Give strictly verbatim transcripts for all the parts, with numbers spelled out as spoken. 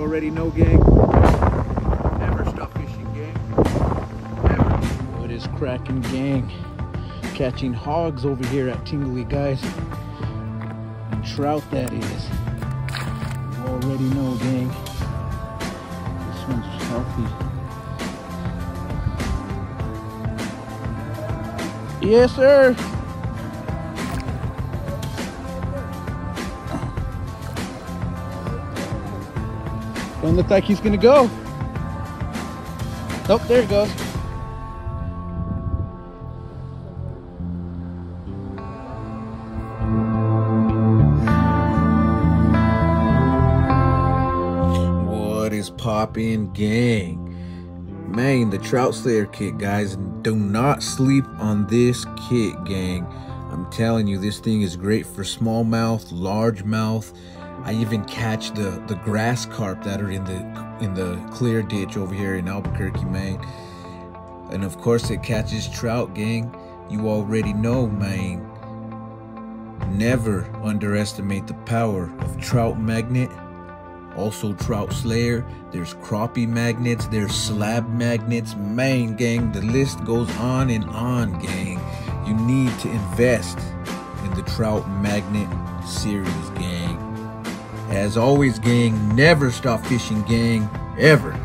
already know, gang. Never stop fishing, gang. Never. What is cracking, gang? Catching hogs over here at Tingley, guys. Trout, that is. You already know, gang. This one's healthy. Yes, sir. Don't look like he's gonna go. Oh, there it goes. What is poppin', gang? Man, the Trout Slayer kit, guys. Do not sleep on this kit, gang. I'm telling you, this thing is great for smallmouth, largemouth. I even catch the the grass carp that are in the in the clear ditch over here in Albuquerque, man. And of course it catches trout, gang. You already know, man. Never underestimate the power of Trout Magnet. Also Trout Slayer. There's crappie magnets, there's slab magnets. Man, gang, the list goes on and on, gang. You need to invest in the Trout Magnet series, gang. As always, gang, never stop fishing, gang, ever.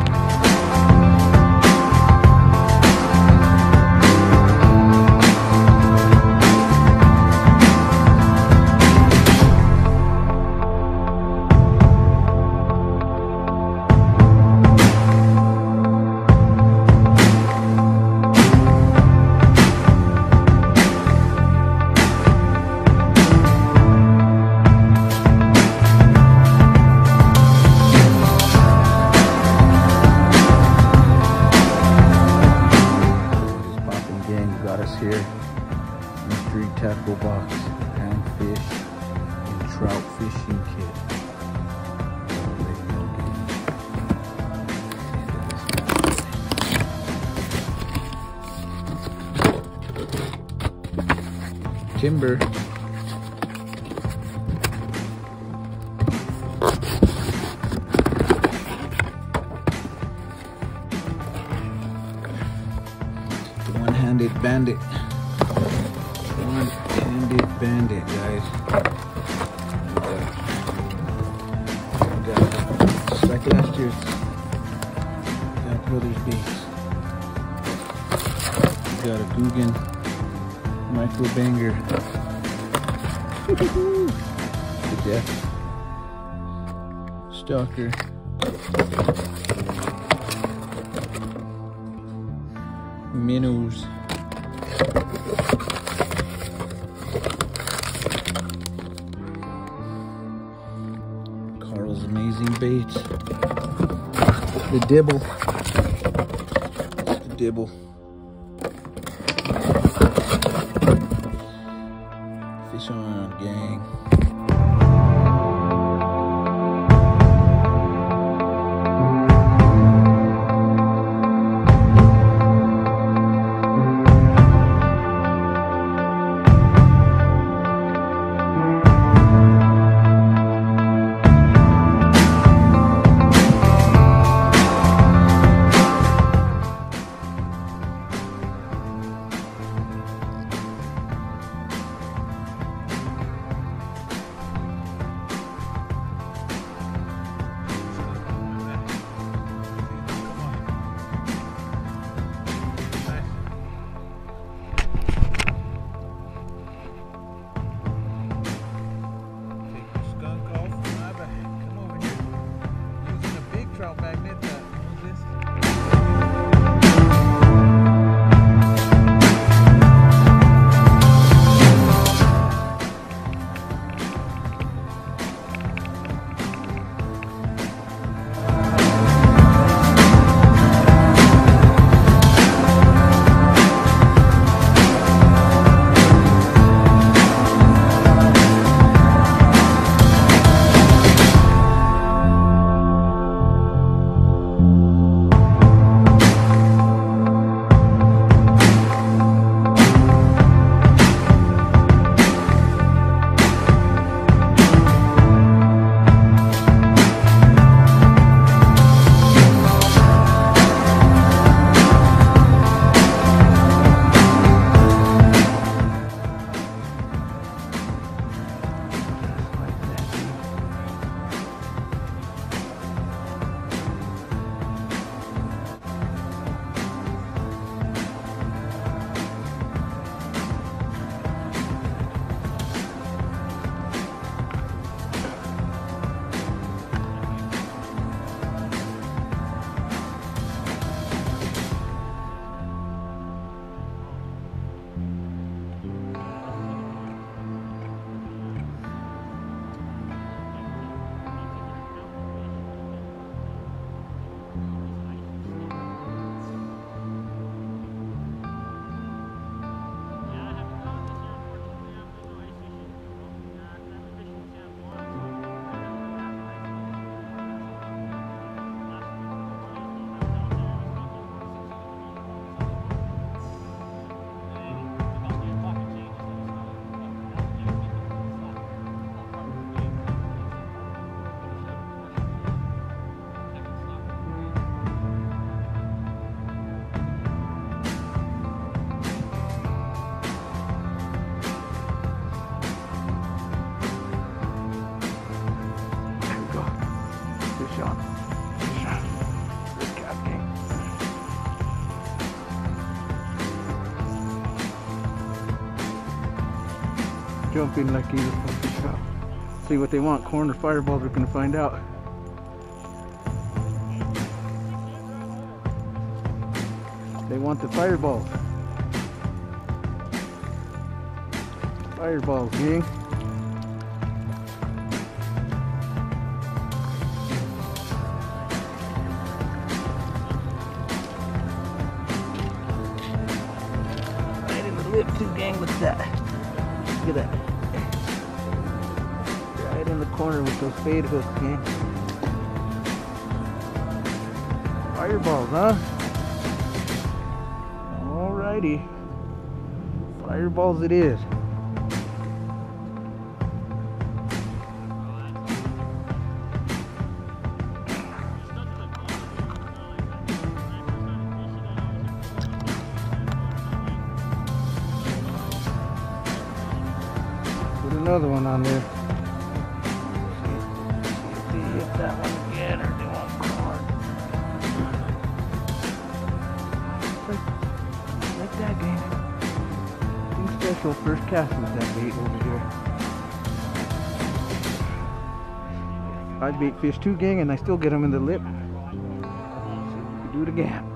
Here, mystery tackle box, panfish, and trout fishing kit. Timber. One-handed bandit. One-handed bandit, guys. We got, just like last year's Got Brothers baits. We got a Guggen micro banger. To death. Stalker. Minnows. Carl's amazing baits. The dibble. The dibble. Fish on, gang. jumping like he was supposed to jump. See what they want, corn or fireballs, we're gonna find out. They want the fireballs. Fireballs, gang. Right in the lip too, gang, look at that. Look at that. Right in the corner with those fade hooks, gang. Fireballs, huh? Alrighty. Fireballs it is. Put another one on there. See, see if they hit that one again or they want corn. Like, like that, gang. Nothing special. First cast with that bait over here. I bait fish too, gang, and I still get them in the lip. See if we can do it again.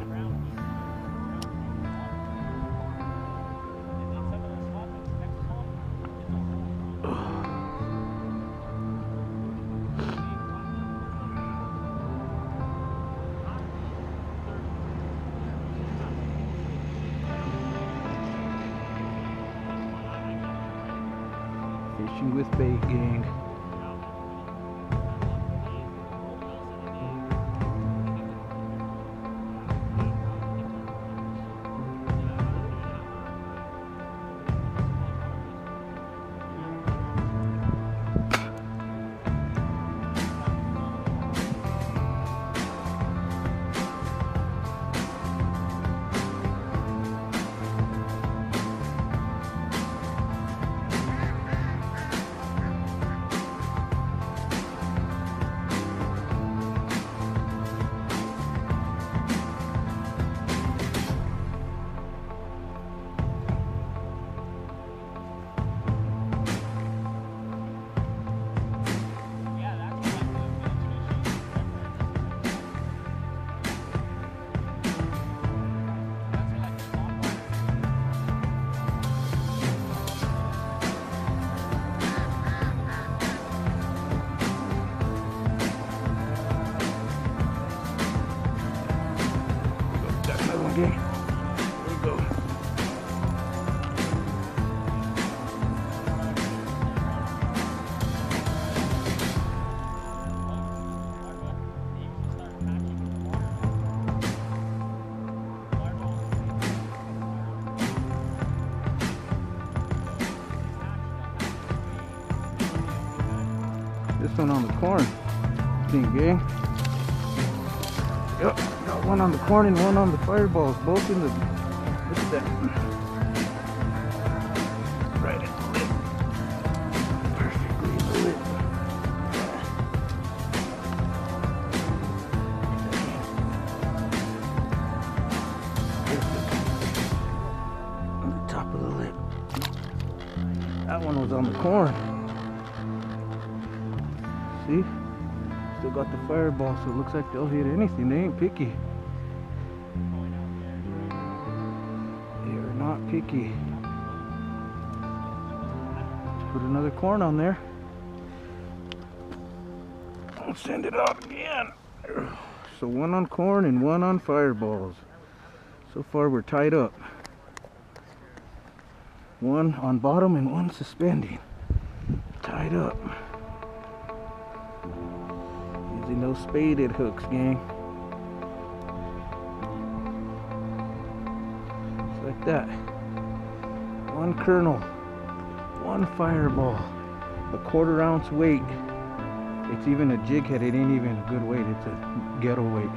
Fishing with bait, gang. Okay, there we go. This one on the corn. Thing, gang. Yep, got one on the corn and one on the fireballs, both in the, look at that. Right in the lip. Perfectly in the lip. Perfect. On the top of the lip. That one was on the corn. See? Still got the fireball, so it looks like they'll hit anything. They ain't picky. They are not picky. Let's put another corn on there. I'll send it out again. So one on corn and one on fireballs. So far we're tied up. One on bottom and one suspending. Tied up. Using those spaded hooks, gang. Just like that. One kernel, one fireball, a quarter ounce weight. It's even a jig head, it ain't even a good weight, it's a ghetto weight.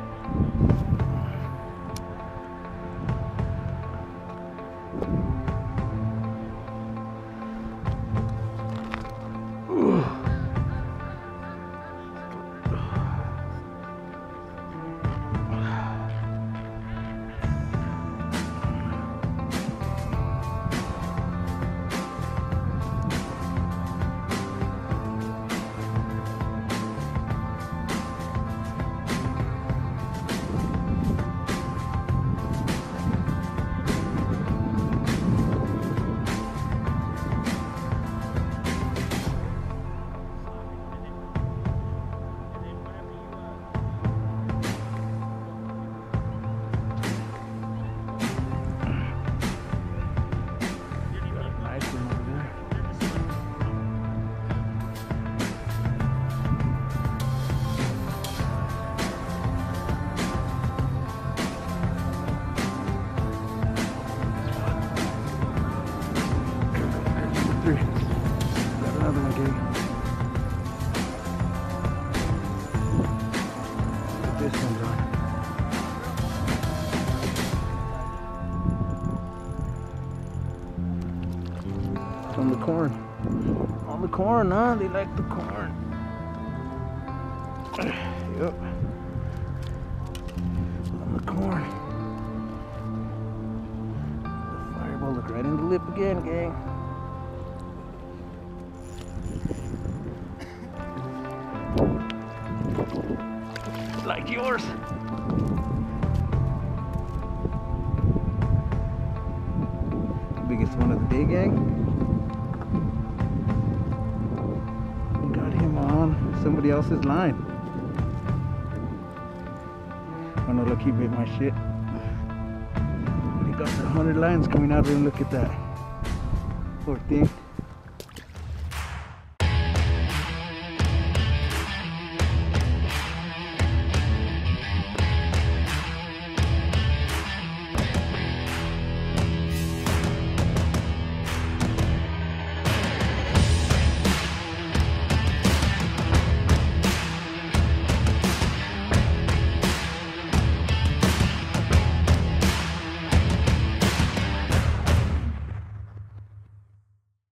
three. Got another one, gang. Look at this one's on. It's on the corn. On the corn, huh? They like the corn. Yep. On the corn. The fireball look right in the lip again, gang. Like yours. Biggest one of the day, gang. Got him on somebody else's line. Oh no, look, he bit my shit. But he got the hundred lines coming out of him. Look at that. Poor thing.